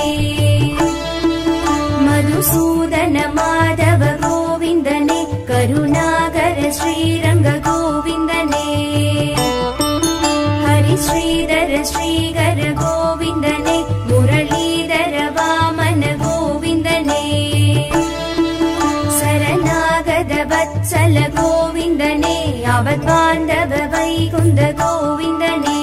मधुसूदन माधव गोविन्दने करुणाकर श्रीरंग गोविन्दने हरि श्रीधर श्रीकर गोविन्दने मुरलीधर वामन गोविन्दने शरणागत वत्सल गोविन्दने आवद्बान्धव वैकुण्ठ गोविन्दने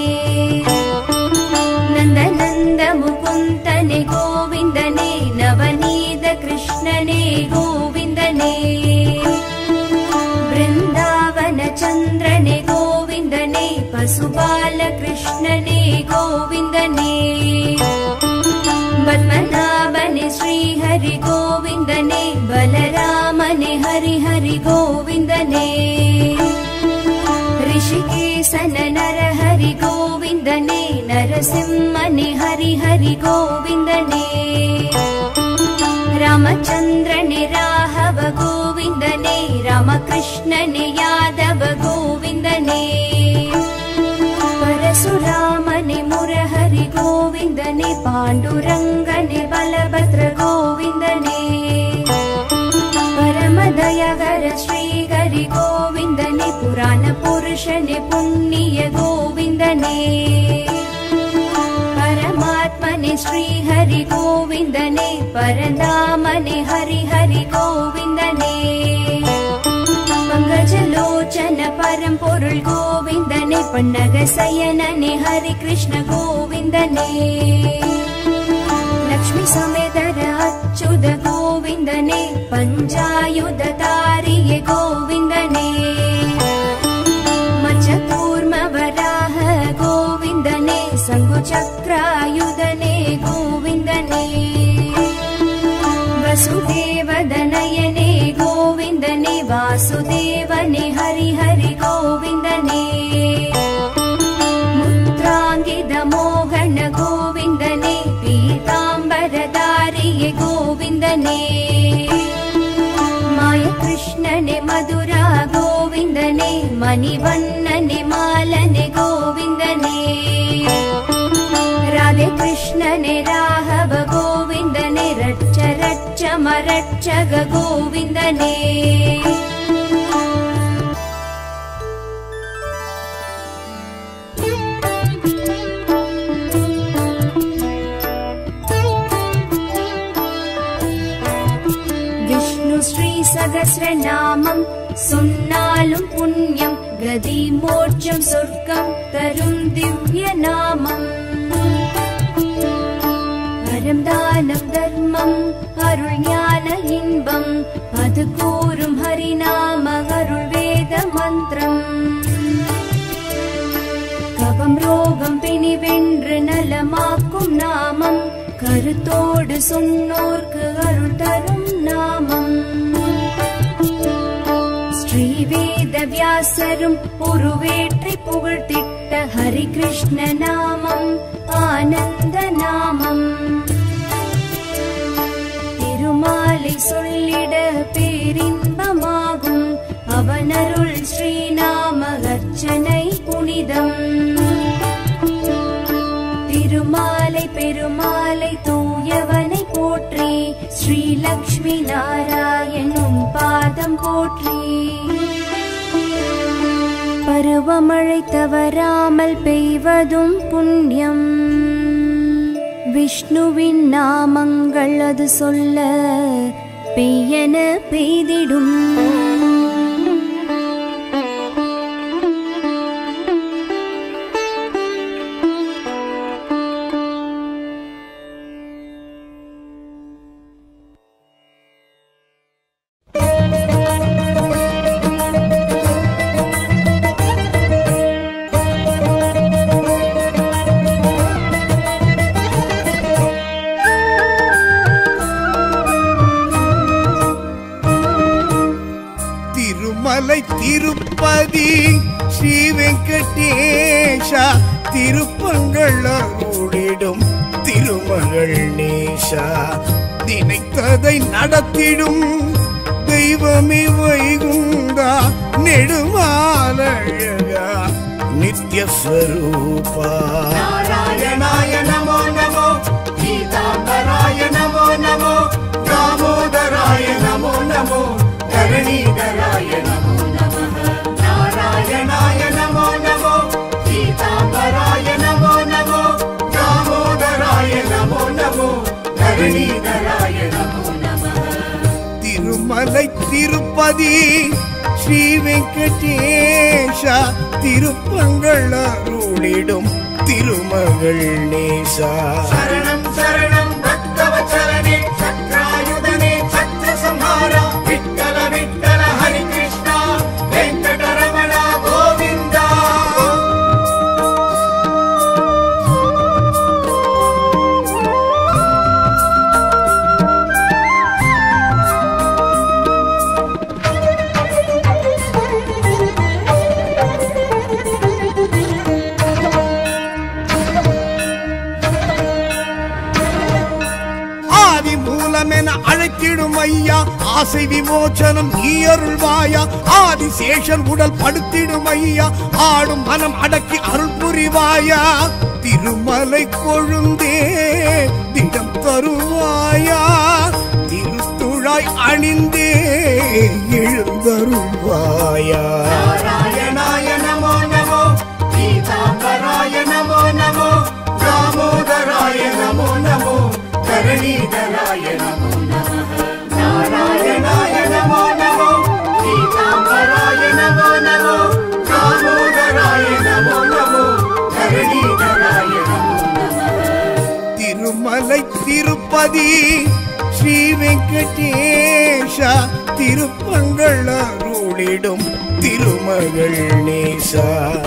नन्द मुकुन्दने गोविन्दने नवनीत कृष्णने गोविन्दने वृन्दावन चन्द्रने गोविन्दने पशुपाल कृष्णने गोविन्दने पद्मनाभने श्रीहरि गोविन्दने बलरामने हरि हरि गोविन्दने ऋषिकेशन नरहरि गोविन्दने नरसिंहने हरि हरि गोविन्दने रामचन्द्रने राघव गोविन्दने रामकृष्णने यादव गोविन्दने परशुरामने मुरहरि गोविन्दने पाण्डुरङ्गने बलभद्र गोविन्दने परमदयाकर श्रीहरि गोविन्दने पुराण पुरुषने पुण्य गोविन्दने परमात्मने श्रीहरि गोविन्दने परधामने हरि हरि गोविन्दने पंकजलोचन परम पोरुल गोविन्दने पन्नग शयनने हरि कृष्ण गोविन्दने लक्ष्मी समेतर अच्युत गोविन्दने पञ्चायुधधारिये गोविन्दने मत्स्यकूर्म वराह गोविन्दने शङ्खचक्रायुधने गोविन्दने वसुदेवदनयने गोविन्दने वासुदेवने हरि हरि गोविन्दने मुद्राङ्गितमोहन गोविन्दने पीताम्बरधारिये गोविन्दने मायकृष्णने मधुरा गोविन्दने मणिवन्नने मालने गोविन्दने राधे कृष्णने राघव गोविन्दने रच्च रच्च मरच्चग गोविन्दने विष्णु श्री सहस्रनामं சொன்னாலும் புண்ணியம் கதி மோட்சம் சொர்க்கம் தரும் திவ்ய நாமம் அறம் தானம் தர்மம் அருள் ஞான இன்பம் அது கூறும் ஹரிநாம அருள் வேத மந்திரம் கபம் ரோகம் பிணி வென்று நலமாக்கும் நாமம் கருத்தோடு சொன்னோர்க்கு அருள் தரும் நாமம் ஸ்ரீவேத வியாசரும் உருவேற்றி புகழ்த்திட்ட ஹரி கிருஷ்ண நாமம் ஆனந்த நாமம் திருமாலை சொல்லிட பேரின்பமாகும் அவனருள் ஸ்ரீநாம அர்ச்சனை புனிதம் திருமாலை பெருமாலை தூயவனை போற்றி ஸ்ரீ லக்ஷ்மி நாராயணும் பாதம் போற்றி பருவமழை தவறாமல் பெய்வதும் புண்ணியம் விஷ்ணுவின் நாமங்கள் அது சொல்ல பெய்யென பெய்திடும் திருப்பதி ஸ்ரீ வெங்கடேஷா திருப்பங்கள் அருளிடும் திருமகள் நேஷா நினைத்ததை நடத்திடும் தெய்வமே வைகுந்தா நெடுமாலழகா நித்ய ஸ்வரூபா நாராயணாய நமோ நமோ பீதாம்பரா தரணீதராய நமோ நமः. திருமலை திருப்பதி ஸ்ரீ வெங்கடேஷா திருப்பங்கள் அருளிடும் திருமகள் நேசா. சரணம் சரணம் பக்தவச்சலனே சக்ராயுதனே சத்ரசம்ஹாரா விட்டல விட்டல ஹரி கிருஷ்ணா வெங்கடரமண கோவிந்தா. அழைத்திடும் ஐயா ஆசை விமோச்சனம் நீ அருள்வாயா. ஆதிசேஷன் உடல் படுத்திடும் ஐயா ஆடும் மனம் அடக்கி அருள் புரிவாயா. திருமலை கொழுந்தே திடம் தருவாயா. திருத்துழாய் அணிந்தே எழுந்தருள்வாயா. நாராயணாய நமோ நமோ பீதாம்பராய நமோ நமோ தாமோதராய நமோ நமோ தரணீதராய நமோ நமः. நாராயணாய நமோ நமோ பீதாம்பராய நமோ நமோ தாமோதராய நமோ நமோ தரணீதராய நமோ நமः. திருமலை திருப்பதி ஸ்ரீ வெங்கடேஷா திருப்பங்கள் அருளிடும் திருமகள் நேசா.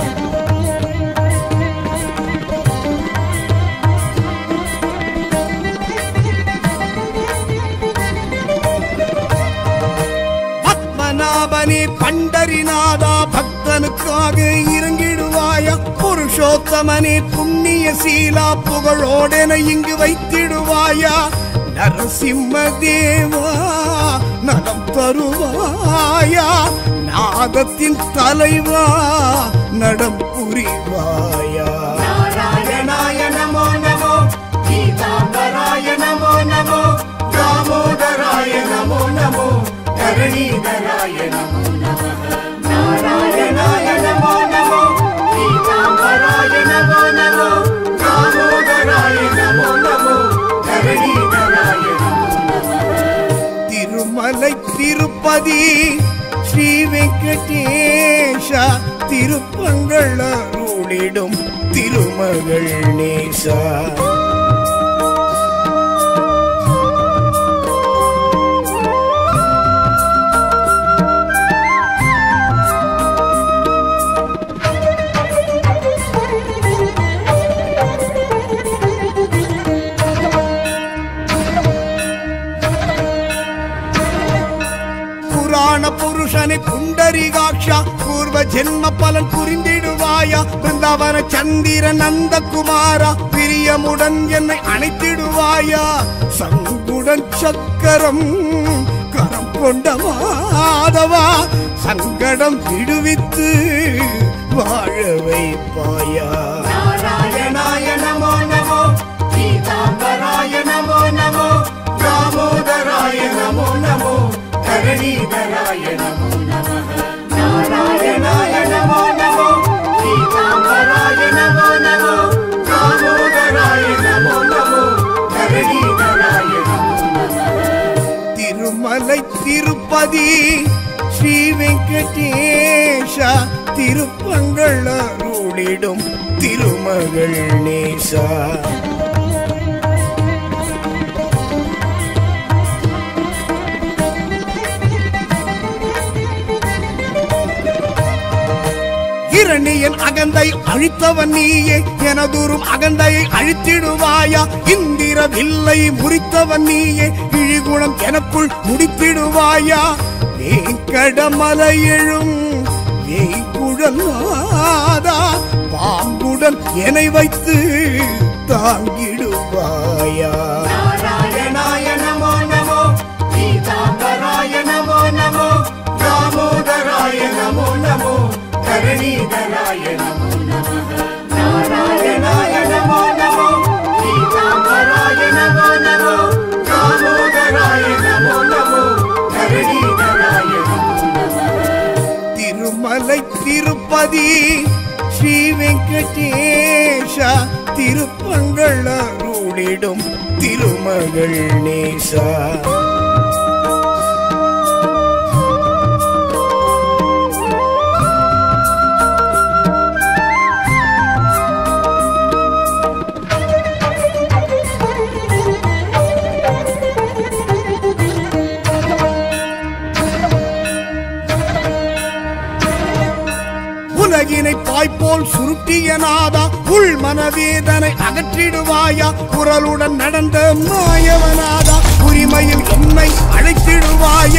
பத்மநாபனே பண்டரிநாதா பக்தனுக்காக இறங்கிடுவாயா. புருஷோத்தமனே புண்ணிய சீலா புகழோடென இங்கு வைத்திடுவாயா. நரசிம்ம தேவா நலம் தருவாயா. நாதத்தின் தலைவா நடம் புரிவாயா. நாராயணாய நமோ நமோ பீதாம்பராய நமோ நமோ தாமோதராய நமோ நமோ தரணீதராய நமோ நமः. நாராயணாய நமோ நமோ பீதாம்பராய நமோ நமோ தாமோதராய நமோ நமோ தரணீதராய நமோ நமः. திருமலை திருப்பதி ஸ்ரீ வெங்கடேஷா திருப்பங்கள் அருளிடும் திருமகள் நேசா. புருஷனை புண்டரிகாட்சா பூர்வ ஜென்ம பலன் புரிந்திடுவாயா. பிருந்தாவன சந்திர நந்தகுமாரா பிரியமுடன் என்னை அணைத்திடுவாயா. சங்குடன் சக்கரம் கரம் கொண்ட மாதவா சங்கடம் விடுவித்து வாழ வைப்பாயா. நாராயணாய நமோ நமோ பீதாம்பராய நமோ நமோ தாமோதராய நமோ நமோ தரணீதராய நமோ நமः. நாராயணாய நமோ நமோ பீதாம்பராய நமோ நமோ தாமோதராய நமோ நமோ தரணீதராய நமோ நமः. திருமலை திருப்பதி ஸ்ரீ வெங்கடேஷா திருப்பங்கள் அருளிடும் திருமகள் நேசா. இரணியன் அகந்தை அழித்தவன் நீயே எனதூரும் அகந்தையை அழித்திடுவாயா. இந்திர வில்லை முறித்தவன் நீயே இழிகுணம் எனக்குள் முடித்திடுவாயா. வேங்கடமலை எழும் வேய்குழலாதா பாம்புடன் என்னை வைத்து தாங்கிடுவாயா. நாராயணாய நமோ நமோ பீதாம்பராய நமோ நமோ தாமோதராய நமோ நமோ தரணீதராய நமோ நமः. நாராயணாய நமோ நமோ பீதாம்பராய நமோ நமோ தாமோதராய நமோ நமோ தரணீதராய நமோ நமः. திருமலை திருப்பதி ஸ்ரீ வெங்கடேஷா திருப்பங்கள் அருளிடும் அருளிடும் திருமகள் நேசா. உலகினை பாய்போல் சுருட்டிய நாதா, உள் மனவேதனை அகற்றிடுவாயா, குரலுடன் நடந்த மாயவனாதா, உரிமையில் என்னை அழைத்திடுவாயா.